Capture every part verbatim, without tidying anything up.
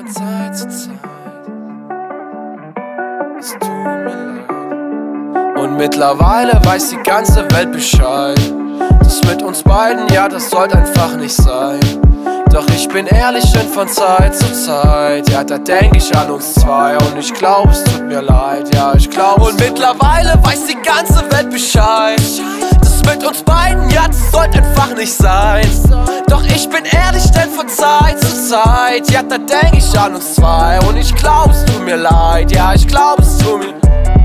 von Zeit zu Zeit. Es tut mir leid. Und mittlerweile weiß die ganze Welt Bescheid. Das mit uns beiden, ja, das sollte einfach nicht sein. Doch ich bin ehrlich, denn von Zeit zu Zeit, ja, da denk ich an uns zwei. Und ich glaub, es tut mir leid, ja, ich glaub. Und mittlerweile weiß die ganze Welt Bescheid. Das mit uns beiden, ja, das sollte einfach nicht sein. Doch ich bin ehrlich, denn von Zeit zu Zeit, ja, da denk ich an uns zwei. Und ich glaub, es tut mir leid, ja, ich glaub, es tut mir leid.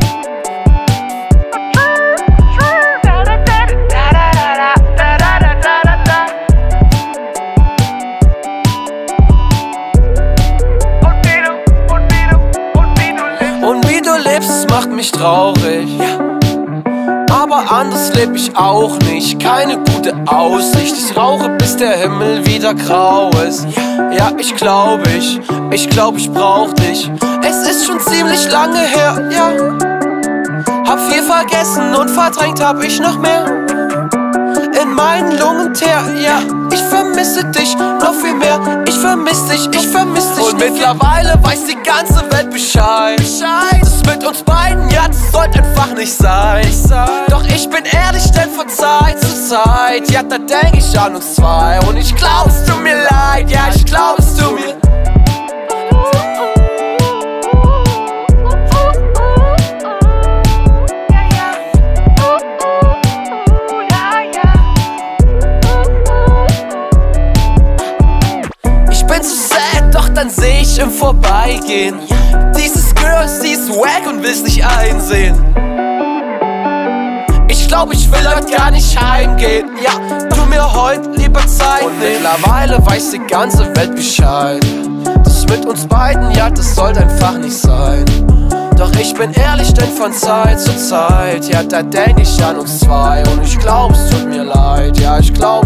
Macht mich traurig, aber anders leb ich auch nicht. Keine gute Aussicht. Ich rauche, bis der Himmel wieder grau ist. Ja, ich glaub ich, ich glaub ich brauch dich. Es ist schon ziemlich lange her, ja. Hab viel vergessen und verdrängt hab ich noch mehr in meinen Lungen teer, ja. Ich vermisse dich noch viel mehr. Ich vermiss dich, ich vermiss dich. Und mittlerweile weiß die ganze Welt Bescheid. Das mit uns beiden, ja, das sollte einfach nicht sein. Doch ich bin ehrlich, denn von Zeit zu Zeit, ja, da denk ich an uns zwei. Und ich glaub, es tut mir leid, ja, ich glaub, es tut mir leid. Dann seh ich im Vorbeigehen dieses Girl, sie ist wack und will's nicht einsehen. Ich glaub, ich will heute gar nicht heimgehen. Ja, tu mir heute lieber Zeit. Und mittlerweile weiß die ganze Welt Bescheid. Das mit uns beiden, ja, das sollte einfach nicht sein. Doch ich bin ehrlich, denn von Zeit zu Zeit, ja, da denk ich an uns zwei. Und ich glaub, es tut mir leid, ja, ich glaub.